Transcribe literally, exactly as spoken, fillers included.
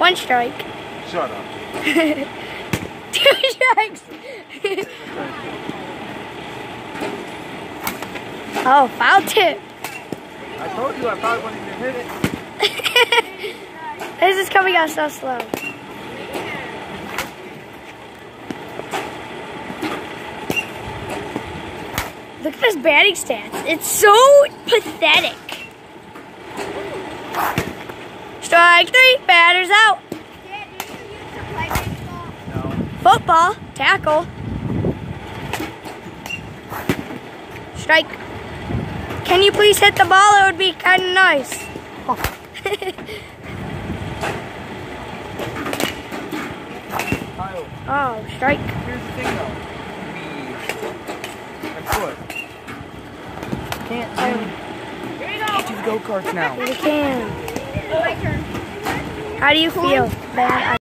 One strike. Shut up. Two strikes. Oh, foul tip. I told you I probably wouldn't even hit it. This is coming out so slow. Look at his batting stats. It's so pathetic. Strike three, batter's out. Dad, did you used to play baseball? No. Football, tackle. Strike. Can you please hit the ball? It would be kind of nice. Kyle, Oh, strike. here's the thing though. We... That's good. Can't do, Here we go. do the go-karts now. You can. My turn. How do you feel? Bad.